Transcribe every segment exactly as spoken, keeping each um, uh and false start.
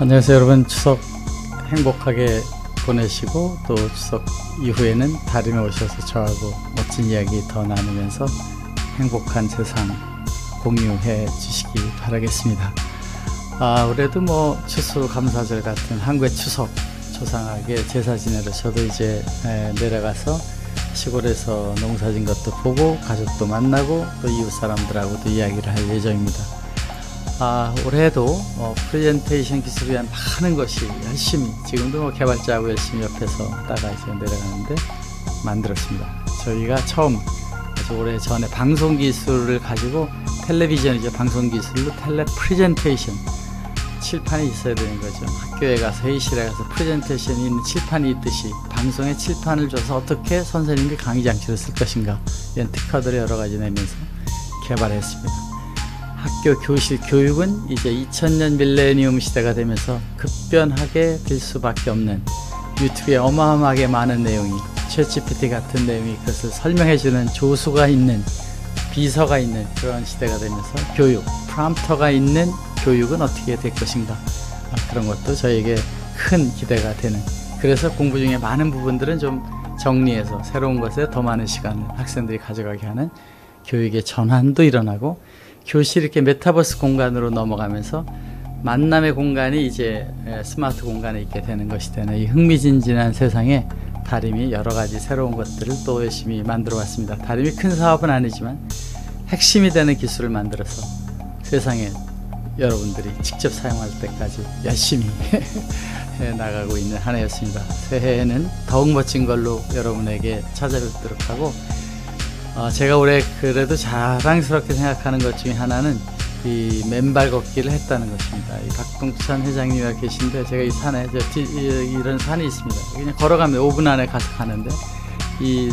안녕하세요 여러분. 추석 행복하게 보내시고 또 추석 이후에는 다림에 오셔서 저하고 멋진 이야기 더 나누면서 행복한 세상 공유해 주시기 바라겠습니다. 아, 올해도 뭐 추수감사절 같은 한국의 추석 조상하게 제사 지내러 저도 이제 에, 내려가서 시골에서 농사진 것도 보고 가족도 만나고 또 이웃 사람들하고도 이야기를 할 예정입니다. 아, 올해도 어, 프레젠테이션 기술을 위한 많은 것이 열심히, 지금도 뭐 개발자하고 열심히 옆에서 따라 이제 내려가는데 만들었습니다. 저희가 처음, 그래서 올해 전에 방송 기술을 가지고 텔레비전이죠. 방송 기술로 텔레 프레젠테이션, 칠판이 있어야 되는 거죠. 학교에 가서 회의실에 가서 프레젠테이션이 있는 칠판이 있듯이 방송에 칠판을 줘서 어떻게 선생님이 강의 장치를 쓸 것인가, 이런 특허들을 여러 가지 내면서 개발했습니다. 학교 교실 교육은 이제 이천 년 밀레니엄 시대가 되면서 급변하게 될 수밖에 없는, 유튜브에 어마어마하게 많은 내용이, 챗지피티 같은 내용이 그것을 설명해주는 조수가 있는, 비서가 있는 그런 시대가 되면서 교육, 프롬프터가 있는 교육은 어떻게 될 것인가, 아, 그런 것도 저에게 큰 기대가 되는, 그래서 공부 중에 많은 부분들은 좀 정리해서 새로운 것에 더 많은 시간을 학생들이 가져가게 하는 교육의 전환도 일어나고, 교실이 이렇게 메타버스 공간으로 넘어가면서 만남의 공간이 이제 스마트 공간에 있게 되는 것이 되는 이 흥미진진한 세상에 다림이 여러 가지 새로운 것들을 또 열심히 만들어 왔습니다. 다림이 큰 사업은 아니지만 핵심이 되는 기술을 만들어서 세상에 여러분들이 직접 사용할 때까지 열심히 해 나가고 있는 한 해였습니다. 새해에는 더욱 멋진 걸로 여러분에게 찾아뵙도록 하고, 어, 제가 올해 그래도 자랑스럽게 생각하는 것 중에 하나는 이 맨발 걷기를 했다는 것입니다. 이 박동찬 회장님이 계신데, 제가 이 산에, 저, 이, 이런 산이 있습니다. 그냥 걸어가면 오 분 안에 가서 가는데, 이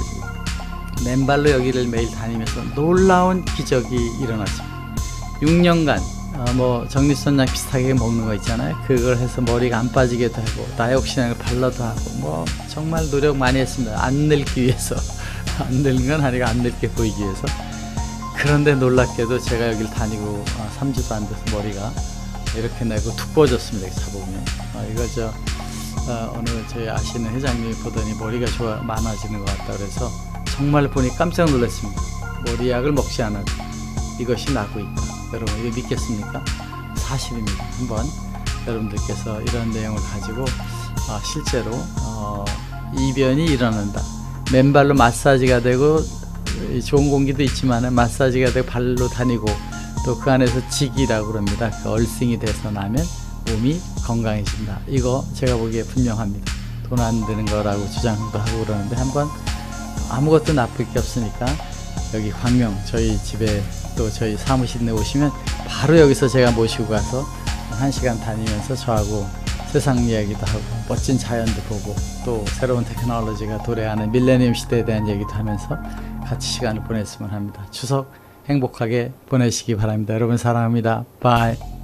맨발로 여기를 매일 다니면서 놀라운 기적이 일어났습니다. 육 년간 어, 뭐 정리선장 비슷하게 먹는 거 있잖아요. 그걸 해서 머리가 안 빠지게도 하고 다이옥시딘을 발라도 하고, 뭐 정말 노력 많이 했습니다. 안 늙기 위해서. 안 늙은 건 아니고 안 늙게 보이기 위해서. 그런데 놀랍게도 제가 여기를 다니고 어, 삼 주도 안 돼서 머리가 이렇게 내고 두꺼워졌습니다. 이렇게 잡으면. 어, 이거 저 어, 어느 저희 아시는 회장님이 보더니 머리가 좋아 많아지는 것 같다 그래서 정말 보니 깜짝 놀랐습니다. 머리약을 먹지 않아도 이것이 나고 있다. 여러분, 이게 믿겠습니까? 사실입니다. 한번 여러분들께서 이런 내용을 가지고 어, 실제로 어, 이변이 일어난다. 맨발로 마사지가 되고, 좋은 공기도 있지만 마사지가 되고 발로 다니고, 또 그 안에서 직이라고 그럽니다. 그 얼싱이 돼서 나면 몸이 건강해진다. 이거 제가 보기에 분명합니다. 돈 안 드는 거라고 주장도 하고 그러는데, 한번 아무것도 나쁠 게 없으니까 여기 광명 저희 집에 또 저희 사무실에 오시면 바로 여기서 제가 모시고 가서 한 시간 다니면서 저하고 세상 이야기도 하고 멋진 자연도 보고 또 새로운 테크놀로지가 도래하는 밀레니엄 시대에 대한 얘기도 하면서 같이 시간을 보냈으면 합니다. 추석 행복하게 보내시기 바랍니다. 여러분 사랑합니다. 바이.